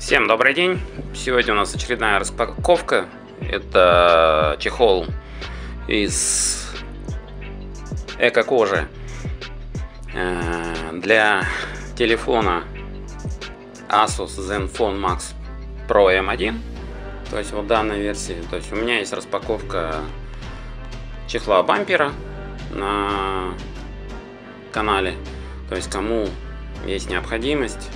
Всем добрый день! Сегодня у нас очередная распаковка. Это чехол из эко-кожи для телефона Asus Zenfone Max Pro M1. То есть вот данной версии. То есть у меня есть распаковка чехла бампера на канале. То есть кому есть необходимость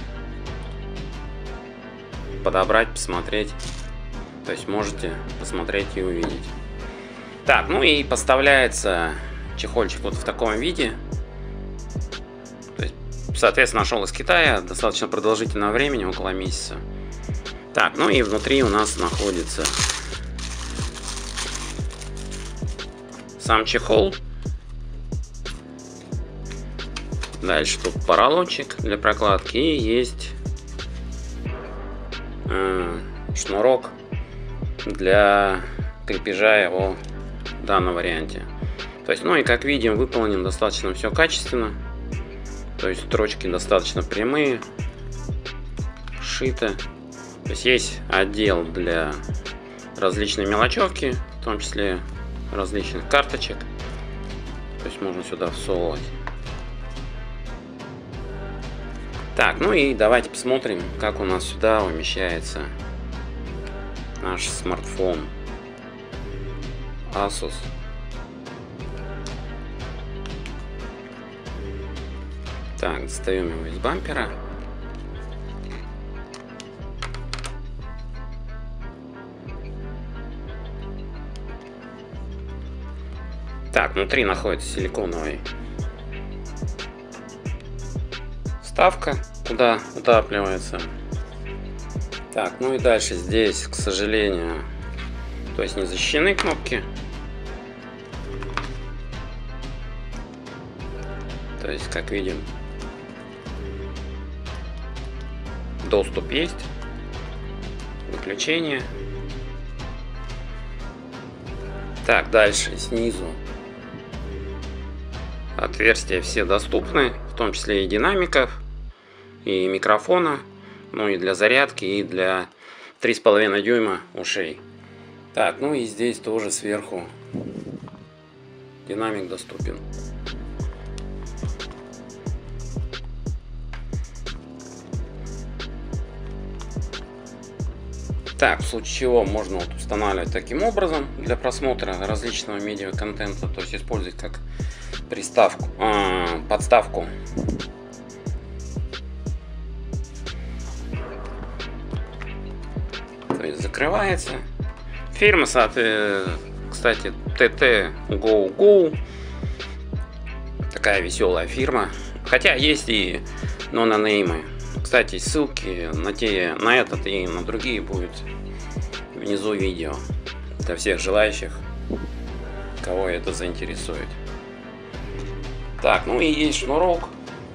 подобрать, посмотреть, то есть можете посмотреть и увидеть. Так, ну и поставляется чехольчик вот в таком виде. То есть, соответственно, нашел из Китая достаточно продолжительного времени, около месяца. Так, ну и внутри у нас находится сам чехол. Дальше тут поролончик для прокладки и есть шнурок для крепежа его в данном варианте. То есть, ну и как видим, выполнен достаточно все качественно. То есть строчки достаточно прямые, сшиты. То есть есть отдел для различной мелочевки, в том числе различных карточек. То есть можно сюда всовывать. Так, ну и давайте посмотрим, как у нас сюда умещается наш смартфон Asus. Так, достаем его из бампера. Так, внутри находится силиконовый вставка, куда утапливается. Так, ну и дальше здесь, к сожалению, то есть не защищены кнопки. То есть, как видим, доступ есть, выключение. Так, дальше снизу отверстия все доступны, в том числе и динамиков, и микрофона, ну и для зарядки, и для 3,5 дюйма ушей. Так, ну и здесь тоже сверху динамик доступен. Так, в случае чего можно вот устанавливать таким образом для просмотра различного медиа-контента, то есть использовать как приставку, подставку. То есть закрывается. Фирма, кстати, TT Go. Такая веселая фирма. Хотя есть и нонеймы. Кстати, ссылки на этот и на другие будут внизу видео для всех желающих, кого это заинтересует. Так, ну и есть шнурок.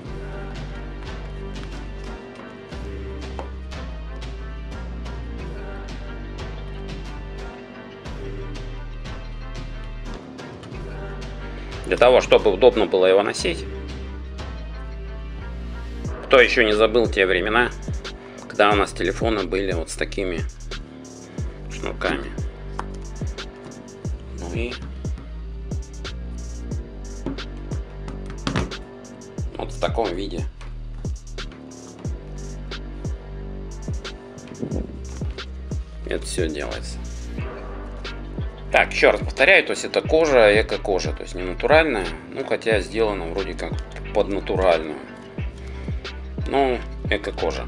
Для того, чтобы удобно было его носить. Кто еще не забыл те времена, когда у нас телефоны были вот с такими шнурками. Ну и вот в таком виде. Это все делается. Так, еще раз повторяю, то есть это кожа, эко-кожа, то есть не натуральная, ну хотя сделана вроде как под натуральную. Ну, эко-кожа.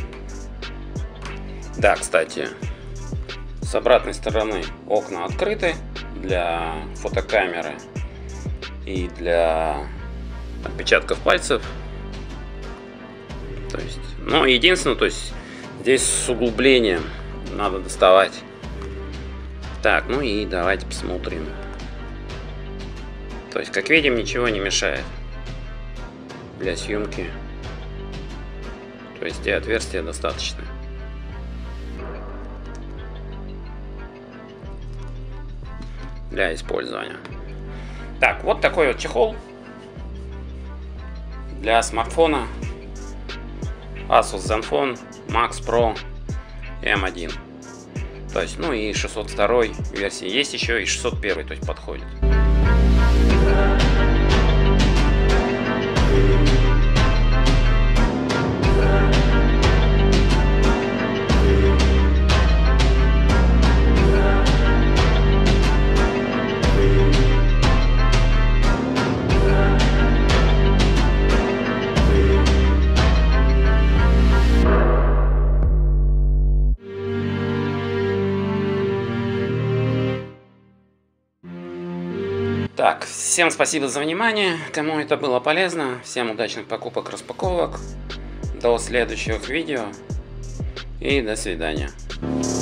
Да, кстати, с обратной стороны окна открыты для фотокамеры и для отпечатков пальцев. То есть, ну, единственное, то есть здесь с углублением надо доставать. Так, ну и давайте посмотрим. То есть, как видим, ничего не мешает для съемки. То есть и отверстия достаточно. Для использования. Так, вот такой вот чехол для смартфона Asus Zenfone Max Pro M1. То есть, ну и 602 версии есть еще, и 601, то есть подходит. Так, всем спасибо за внимание, кому это было полезно, всем удачных покупок, распаковок, до следующих видео и до свидания.